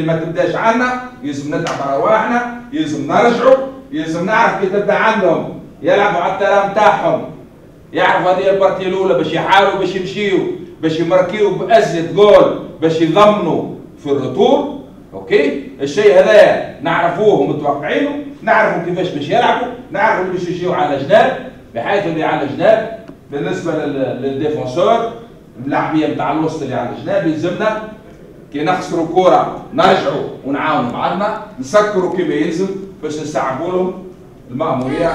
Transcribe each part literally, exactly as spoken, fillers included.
ما تبداش عنا، يلزم نتعب على ارواحنا، يلزم نرجعوا، يلزم نعرف كي تبدا عندهم يلعبوا على الترام تاعهم، يعرفوا هذه البارتي الاولى باش يحاولوا باش يمشيوا باش يماركيو بازيد جول باش يضمنوا في الرطور. اوكي، الشيء هذا نعرفوه ومتوقعينه، نعرفوا كيفاش باش يلعبوا، نعرفوا باش يمشيو على جناب، بحيث اللي على جناب بالنسبه للديفونسور اللاعبيه نتاع الوسط اللي على الجناب يلزمنا كي نخسروا كره نرجعوا ونعاونوا بعضنا، نسكروا كما يلزم باش نستعبوا لهم المأموريه.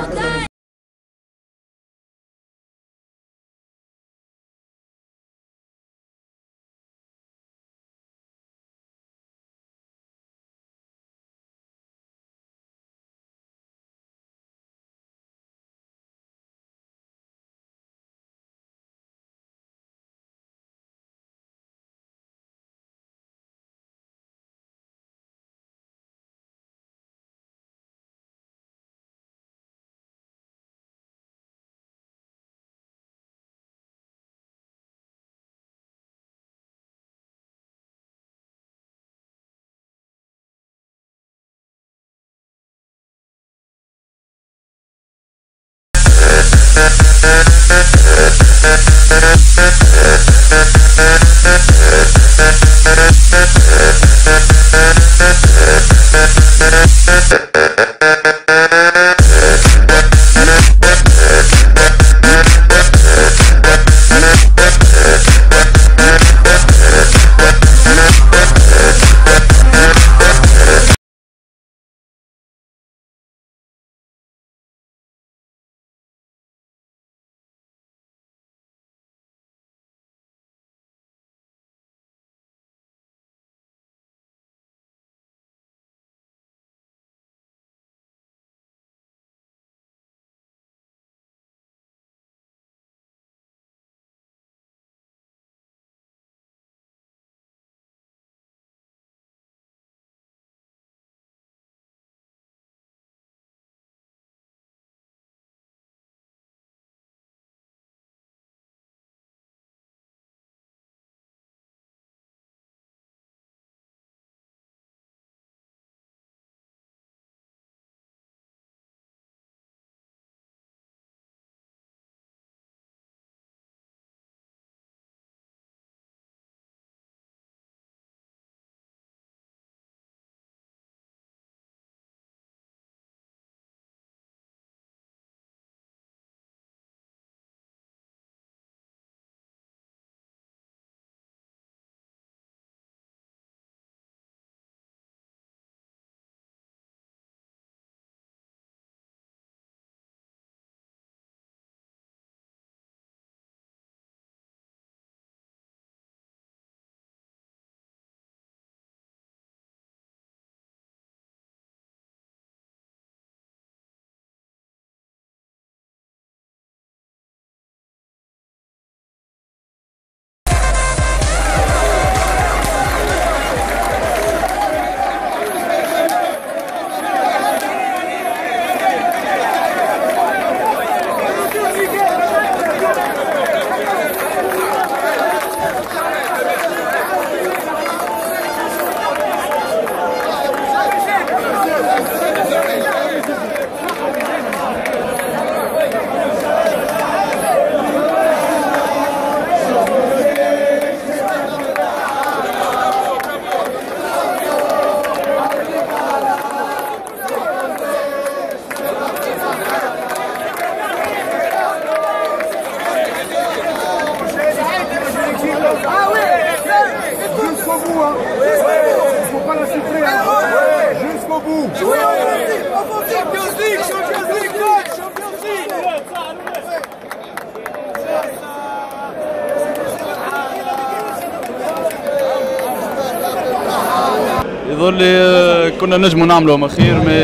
يظل لي كنا نجموا نعملوا مخير مي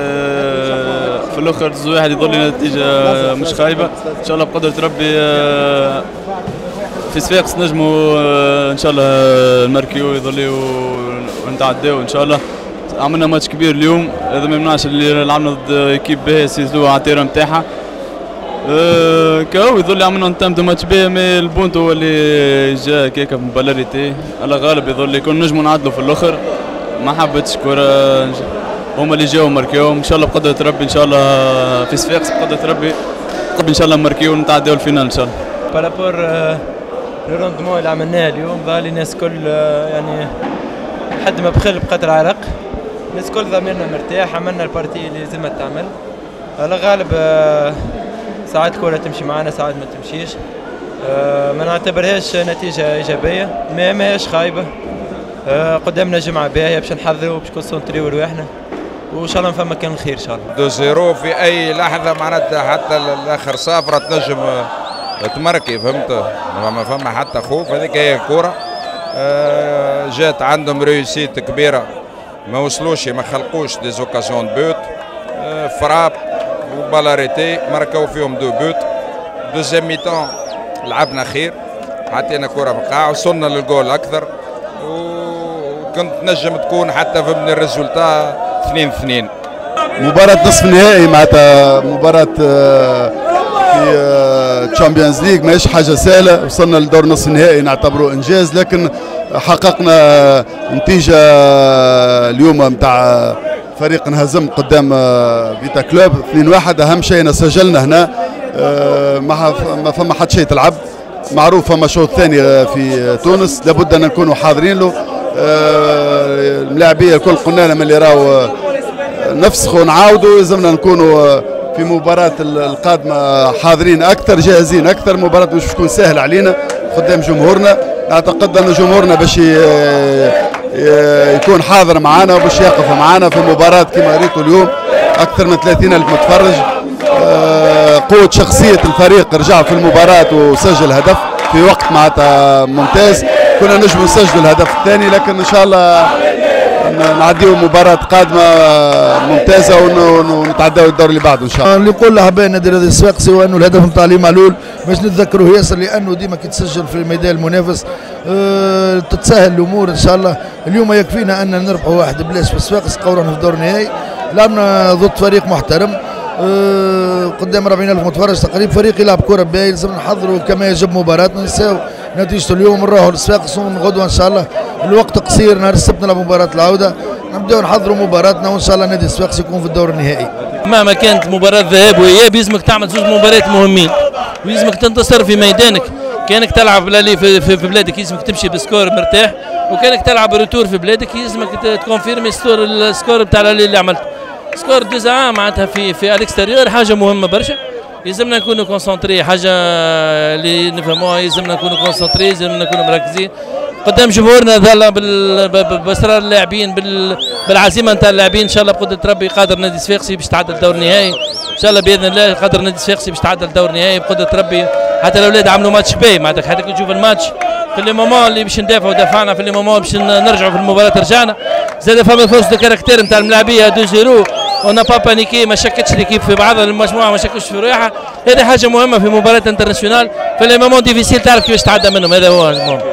في الاخر زوج واحد يظل لي نتيجه مش خايبه. ان شاء الله بقدره ربي في صفاقس نجموا ان شاء الله نماركيو يظل ونتعداو ان شاء الله. عملنا ماتش كبير اليوم، هذا ما يمنعش اللي لعبنا ضد ايكيب باهي سيزلو على التيران نتاعها. أه كاو يظل عملنا نتمتو ماتش باهي، مي البونتو اللي جا كيكا ببالاريتي على غالب يظل يكون نجموا نعدلوا في الاخر. ما حبتش كرة، هما اللي جاوا ماركيو ان شاء الله بقدرة ربي. ان شاء الله في صفاقس بقدرة ربي ان شاء الله ماركيو ونتعداو الفينال ان شاء الله. بارابور لو روندمون اللي عملناه اليوم ظهر الناس كل يعني لحد ما بخل بقدر عرق، الناس كل ضميرنا مرتاح، عملنا البارتي اللي لازمها تعمل. على غالب ساعات كرة تمشي معنا ساعات ما تمشيش، ما نعتبرهاش نتيجة إيجابية، ما ماهيش خايبة. قدامنا جمعة باهية باش نحضروا باش نكونسونتريو رواحنا وإن شاء الله نفهم كان الخير إن شاء الله. دو زيرو في أي لحظة معناتها حتى الآخر صافرة تنجم تمركي، فهمت؟ ما فما حتى خوف، هذيك هي الكورة. جات عندهم ريوسيت كبيرة، ما وصلوش ما خلقوش دي زوكازيون بوت، فراب وبالاريتي ماركاو فيهم دو بوت. دوزيام ميتون لعبنا خير، حطينا كرة في القاع وصلنا للجول أكثر، وكنت نجم تكون حتى في من الريزولتا اثنين اثنين. مباراة نصف نهائي معناتها مباراة في تشامبيونز ليج ماهيش حاجة سهلة، وصلنا لدور نصف النهائي نعتبره إنجاز، لكن حققنا نتيجة اليوم نتاع فريق انهزم قدام فيتا كلوب اثنين واحد. أهم شيء سجلنا هنا، ما فما حد شيء تلعب، معروف فما شوط ثاني في تونس لابد أن نكونوا حاضرين له. اللاعبية الكل قلنا لهم اللي راهو نفسخوا ونعاودوا، لازمنا نكونوا في مباراة القادمة حاضرين أكثر جاهزين أكثر. مباراة مش تكون سهلة علينا قدام جمهورنا، نعتقد أن جمهورنا باش يكون حاضر معنا وباش يقف معنا في مباراة كما ريتوا اليوم أكثر من ثلاثين ألف متفرج. قوة شخصية الفريق رجع في المباراة وسجل هدف في وقت معناتها ممتاز، كنا نجم نسجل الهدف الثاني، لكن إن شاء الله نعديو مباراة قادمة ممتازة ونتعداو الدور اللي بعده إن شاء الله. اللي يقول له حبايب نادي الرياضي الصفاقسي هو أنه الهدف نتاع علي معلول باش نتذكروه ياسر، لأنه ديما كي تسجل في الميدان المنافس أه تتسهل الأمور إن شاء الله. اليوم يكفينا أن نربحوا واحد بلاش في الصفاقس قوراً في الدور النهائي. لعبنا ضد فريق محترم أه قدام أربعين ألف متفرج تقريبا، فريق يلعب كرة باهية، لازم نحضروا كما يجب مباراتنا، نساو نتيجة اليوم نروحوا للصفاقس غدوة إن شاء الله. الوقت قصير، نهار السبت نلعب مباراة العودة، نبداو نحضروا مباراتنا وإن شاء الله نادي الصفاقس يكون في الدور النهائي. مهما كانت مباراة ذهاب وإياب يلزمك تعمل زوج مباريات مهمين، ويلزمك تنتصر في ميدانك. كانك تلعب في, في, في بلادك يلزمك تمشي بسكور مرتاح، وكانك تلعب روتور في بلادك يلزمك تكونفيرمي السكور بتاع اللي عملته. سكور دوزا معناتها في في الاكستيريور حاجة مهمة برشا، يلزمنا نكونوا كونسونتري، حاجة اللي نفهموها يلزمنا نكونوا كونسونتري، يلزمنا نكونوا مركزين قدام جمهورنا ظل باصرار اللاعبين بالعزيمه نتاع اللاعبين. ان شاء الله بقدره ربي قادر نادي الصفاقسي باش تعدل الدور النهائي ان شاء الله باذن الله، قادر نادي الصفاقسي باش تعدل الدور النهائي بقدره ربي. حتى الاولاد عملوا ماتش باهي معناتها، حتى كي تشوف الماتش في لي مومون اللي باش ندافعوا دافعنا، في لي مومون باش نرجعوا في المباراه رجعنا. زاد فما فورس دو كاركتير نتاع الملاعبيه دو زيرو، ونا با بانيكي، ما شكتش ليكيب في بعضها، المجموعه ما شكتش في روحها. هذه حاجه مهمه في مباراه انترناسيونال، في لي مومون ديفيسيل تعرف كيفاش تعدى منهم، هذا هو المهم.